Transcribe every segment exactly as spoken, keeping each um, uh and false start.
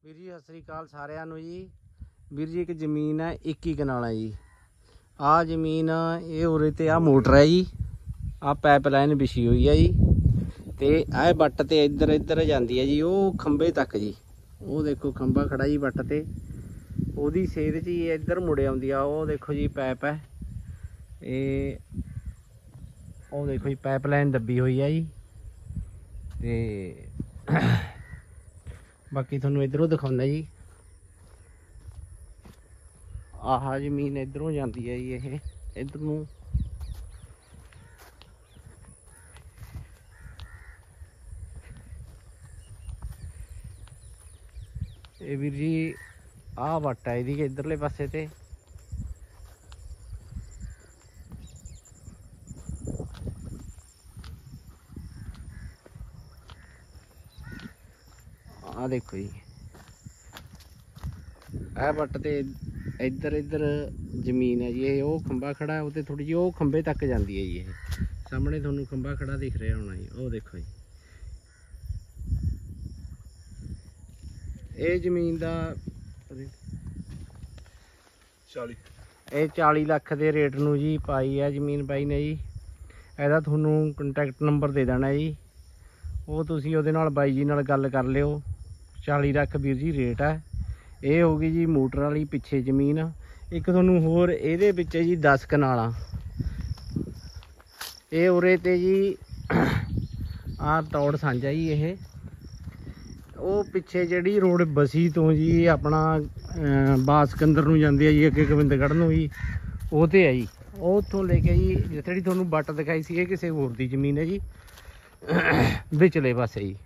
ਵੀਰ ਜੀ ਸਤਿ ਸ੍ਰੀ ਅਕਾਲ ਸਾਰਿਆਂ ਨੂੰ ਜੀ। ਵੀਰ ਜੀ ਇੱਕ ਜ਼ਮੀਨ ਹੈ ਇੱਕੀ ਕਨਾਲਾਂ ਜੀ। ਆਹ ਜ਼ਮੀਨ ਇਹ ਉਰੇ ਤੇ ਆ ਮੋਟਰ ਹੈ ਜੀ, ਆਹ ਪਾਈਪਲਾਈਨ ਵਿਛੀ ਹੋਈ ਹੈ ਜੀ, ਤੇ ਆਹ ਵੱਟ ਤੇ ਇੱਧਰ ਇੱਧਰ ਜਾਂਦੀ ਹੈ ਜੀ ਉਹ ਖੰਭੇ ਤੱਕ ਜੀ। ਉਹ ਦੇਖੋ ਖੰਭਾ ਖੜਾ ਜੀ ਵੱਟ ਤੇ, ਉਹਦੀ ਸੇਧ 'ਚ ਹੀ ਇੱਧਰ ਮੁੜ ਆਉਂਦੀ ਆ। ਉਹ ਦੇਖੋ ਜੀ ਪਾਈਪ ਹੈ, ਇਹ ਉਹ ਦੇਖੋ ਜੀ ਪਾਈਪਲਾਈਨ ਦੱਬੀ ਹੋਈ ਹੈ ਜੀ। ਤੇ ਬਾਕੀ ਤੁਹਾਨੂੰ ਇੱਧਰੋਂ ਦਿਖਾਉਂਦਾ ਜੀ, ਆਹ ਜ਼ਮੀਨ ਇੱਧਰੋਂ ਜਾਂਦੀ ਹੈ ਜੀ, ਇਹ ਇੱਧਰ ਨੂੰ ਇਹ ਵੀਰ ਜੀ ਆਹ ਵੱਟ ਹੈ ਇਹਦੀ ਇੱਧਰਲੇ ਪਾਸੇ ਤੇ। ਆ ਦੇਖੋ ਜੀ ਇਹ ਵੱਟ ਤੇ ਇੱਧਰ ਇੱਧਰ ਜ਼ਮੀਨ ਹੈ ਜੀ। ਇਹ ਉਹ ਖੰਭਾ ਖੜਾ ਉਹ ਤੇ ਥੋੜੀ ਜਿਹੀ ਉਹ ਖੰਭੇ ਤੱਕ ਜਾਂਦੀ ਹੈ ਜੀ। ਇਹ ਸਾਹਮਣੇ ਤੁਹਾਨੂੰ ਖੰਭਾ ਖੜਾ ਦਿਖ ਰਿਹਾ ਹੋਣਾ ਜੀ, ਉਹ ਦੇਖੋ ਜੀ। ਇਹ ਜ਼ਮੀਨ ਦਾ ਚਾਲੀ ਇਹ ਚਾਲੀ ਲੱਖ ਦੇ ਰੇਟ ਨੂੰ ਜੀ ਪਾਈ ਹੈ ਜ਼ਮੀਨ ਬਾਈ ਨੇ ਜੀ। ਇਹਦਾ ਤੁਹਾਨੂੰ ਕੰਟੈਕਟ ਨੰਬਰ ਦੇ ਦੇਣਾ ਜੀ, ਉਹ ਤੁਸੀਂ ਉਹਦੇ ਨਾਲ ਬਾਈ ਜੀ ਨਾਲ ਗੱਲ ਕਰ ਲਿਓ। ਚਾਲੀ ਲੱਖ ਵੀਰ ਜੀ ਰੇਟ ਹੈ। ਇਹ ਹੋ ਗਈ ਜੀ ਮੋਟਰ ਵਾਲੀ ਪਿੱਛੇ ਜ਼ਮੀਨ। ਇੱਕ ਤੁਹਾਨੂੰ ਹੋਰ ਇਹਦੇ ਵਿੱਚ ਜੀ ਦਸ ਕਨਾਲਾਂ, ਇਹ ਉਰੇ ਤੇ ਜੀ ਆਹ ਤੌੜ ਸਾਂਝਾ ਜੀ। ਇਹ ਉਹ ਪਿੱਛੇ ਜਿਹੜੀ ਰੋਡ ਬਸੀ ਤੋਂ ਜੀ ਆਪਣਾ ਬਾਸਕੰਦਰ ਨੂੰ ਜਾਂਦੀ ਹੈ ਜੀ, ਅੱਗੇ ਗੋਬਿੰਦਗੜ੍ਹ ਨੂੰ ਜੀ, ਉਹ ਤੇ ਹੈ ਜੀ। ਉਹ ਉੱਥੋਂ ਲੈ ਕੇ ਜੀ ਜਿਹੜੀ ਤੁਹਾਨੂੰ ਵੱਟ ਦਿਖਾਈ ਸੀ ਇਹ ਕਿਸੇ ਹੋਰ ਦੀ ਜ਼ਮੀਨ ਹੈ ਜੀ, ਵਿਚਲੇ ਪਾਸੇ ਜੀ।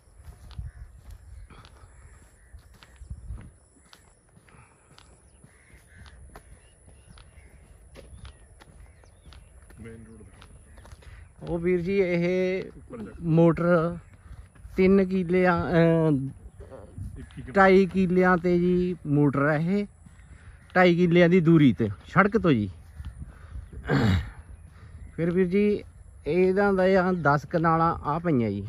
ਉਹ ਵੀਰ ਜੀ ਇਹ ਮੋਟਰ ਤਿੰਨ ਕਿੱਲਿਆਂ ਢਾਈ ਕਿੱਲਿਆਂ ਤੇ ਜੀ ਮੋਟਰ ਹੈ। ਇਹ ਢਾਈ ਕਿੱਲਿਆਂ ਦੀ ਦੂਰੀ ਤੇ ਸੜਕ ਤੋਂ ਜੀ। ਫਿਰ ਵੀਰ ਜੀ ਇਹਦਾ ਦਾ ਦਸ ਕਨਾਲਾਂ ਆ ਪਈਆਂ ਜੀ।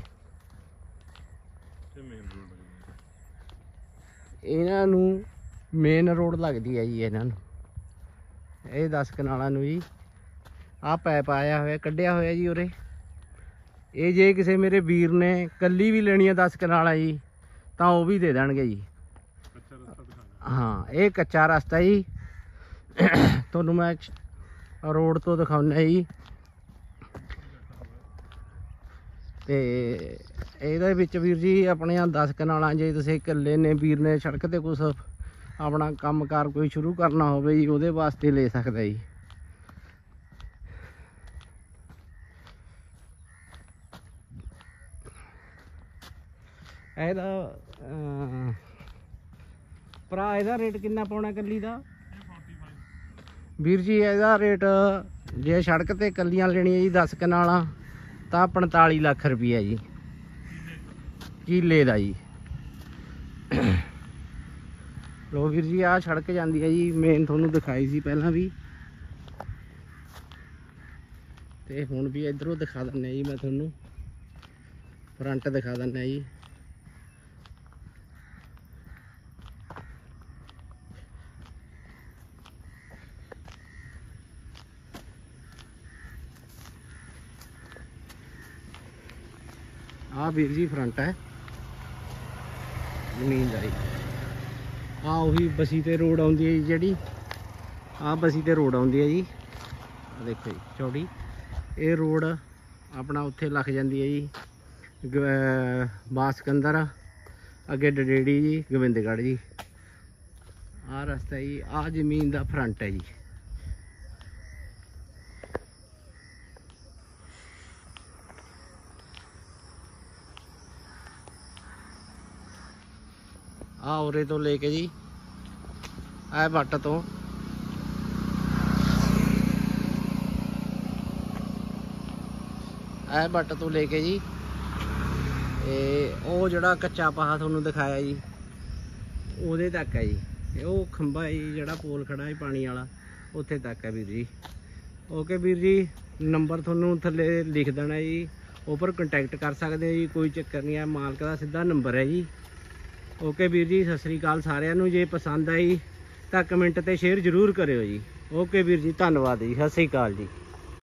ਇਹਨਾਂ ਨੂੰ ਮੇਨ ਰੋਡ ਲੱਗਦੀ ਹੈ ਜੀ ਇਹਨਾਂ ਨੂੰ, ਇਹ ਦਸ ਕਨਾਲਾਂ ਨੂੰ ਜੀ। ਆਹ ਪੈਪ ਆਇਆ ਹੋਇਆ ਕੱਢਿਆ ਹੋਇਆ ਜੀ ਉਰੇ। ਇਹ ਜੇ ਕਿਸੇ ਮੇਰੇ ਵੀਰ ਨੇ ਕੱਲੀ ਵੀ ਲੈਣੀ ਆ ਦਸ ਕਨਾਲਾਂ ਜੀ ਤਾਂ ਉਹ ਵੀ ਦੇ ਦੇਣਗੇ ਜੀ। ਹਾਂ ਇਹ ਕੱਚਾ ਰਸਤਾ ਜੀ, ਤੁਹਾਨੂੰ ਮੈਂ ਰੋਡ ਤੋਂ ਦਿਖਾਉਣਾ ਜੀ। ਤੇ ਇਹਦੇ ਵਿੱਚ ਵੀਰ ਜੀ ਆਪਣੀਆਂ ਦਸ ਕਨਾਲਾਂ ਜੇ ਤੁਸੀਂ ਇਕੱਲੇ ਨੇ ਵੀਰ ਨੇ ਸੜਕ ਤੇ ਕੁਛ ਆਪਣਾ ਕੰਮਕਾਰ ਕੋਈ ਸ਼ੁਰੂ ਕਰਨਾ ਹੋਵੇ ਜੀ, ਉਹਦੇ ਵਾਸਤੇ ਲੈ ਸਕਦਾ ਜੀ। ਇਹਦਾ ਭਰਾ ਇਹਦਾ ਰੇਟ ਕਿੰਨਾ ਪਾਉਣਾ ਕੱਲੀ ਦਾ ਵੀਰ ਜੀ? ਇਹਦਾ ਰੇਟ ਜੇ ਸੜਕ ਤੇ ਕੱਲੀਆਂ ਲੈਣੀਆਂ ਜੀ ਦਸ ਕਨਾਲਾਂ ਤਾਂ ਪੰਤਾਲੀ ਲੱਖ ਰੁਪਈਆ ਜੀ ਕਿੱਲੇ ਦਾ ਜੀ। ਲੋ ਵੀਰ ਜੀ ਆਹ ਸੜਕ ਜਾਂਦੀ ਹੈ ਜੀ, ਮੇਨ ਤੁਹਾਨੂੰ ਦਿਖਾਈ ਸੀ ਪਹਿਲਾਂ ਵੀ, ਤੇ ਹੁਣ ਵੀ ਇੱਧਰੋਂ ਦਿਖਾ ਦਿੰਦੇ ਜੀ। ਮੈਂ ਤੁਹਾਨੂੰ ਫਰੰਟ ਦਿਖਾ ਦਿੰਦਾ ਜੀ। ਆਹ ਵੀਰ ਜੀ ਫਰੰਟ ਹੈ ਜ਼ਮੀਨ ਦਾ ਜੀ। ਆਹ ਉਹੀ ਬਸੀ ਤੇ ਰੋਡ ਆਉਂਦੀ ਹੈ ਜੀ, ਜਿਹੜੀ ਆਹ ਬਸੀ ਤੇ ਰੋਡ ਆਉਂਦੀ ਹੈ ਜੀ। ਆਹ ਦੇਖੋ ਜੀ ਚੌੜੀ ਇਹ ਰੋਡ ਆਪਣਾ ਉੱਥੇ ਲੱਗ ਜਾਂਦੀ ਹੈ ਜੀ ਬਾਸਕੰਦਰ, ਅੱਗੇ ਡਡੇੜੀ ਜੀ, ਗੋਬਿੰਦਗੜ੍ਹ ਜੀ। ਆਹ ਰਸਤਾ ਜੀ, ਆਹ ਜ਼ਮੀਨ ਦਾ ਫਰੰਟ ਹੈ ਜੀ। ਆਹ ਉਰੇ ਤੋਂ ਲੈ ਕੇ ਜੀ ਆਹ ਵੱਟ ਤੋਂ ਆਹ ਵੱਟ ਤੋਂ ਲੈ ਕੇ ਜੀ ਇਹ ਉਹ ਜਿਹੜਾ ਕੱਚਾ ਪਾਹਾ ਤੁਹਾਨੂੰ ਦਿਖਾਇਆ ਜੀ ਉਹਦੇ ਤੱਕ ਹੈ ਜੀ। ਇਹ ਉਹ ਖੰਭਾ ਹੈ ਜੀ ਜਿਹੜਾ ਪੋਲ ਖੜਾ ਹੈ ਪਾਣੀ ਵਾਲਾ, ਉੱਥੇ ਤੱਕ ਹੈ ਵੀਰ ਜੀ। ਓਕੇ ਵੀਰ ਜੀ, ਨੰਬਰ ਤੁਹਾਨੂੰ ਥੱਲੇ ਲਿਖ ਦੇਣਾ ਜੀ, ਉੱਪਰ ਕੰਟੈਕਟ ਕਰ ਸਕਦੇ ਹੋ ਜੀ, ਕੋਈ ਚੱਕਰ ਨਹੀਂ ਹੈ। ਮਾਲਕ ਦਾ ਸਿੱਧਾ ਨੰਬਰ ਹੈ ਜੀ। ਓਕੇ ਵੀਰ ਜੀ, ਸਤਿ ਸ੍ਰੀ ਅਕਾਲ ਸਾਰਿਆਂ ਨੂੰ। ਜੇ ਪਸੰਦ ਆਈ ਤਾਂ ਕਮੈਂਟ ਤੇ ਸ਼ੇਅਰ ਜ਼ਰੂਰ ਕਰਿਓ ਜੀ। ਓਕੇ ਵੀਰ ਜੀ, ਧੰਨਵਾਦ ਜੀ, ਸਤਿ ਸ੍ਰੀ ਅਕਾਲ ਜੀ।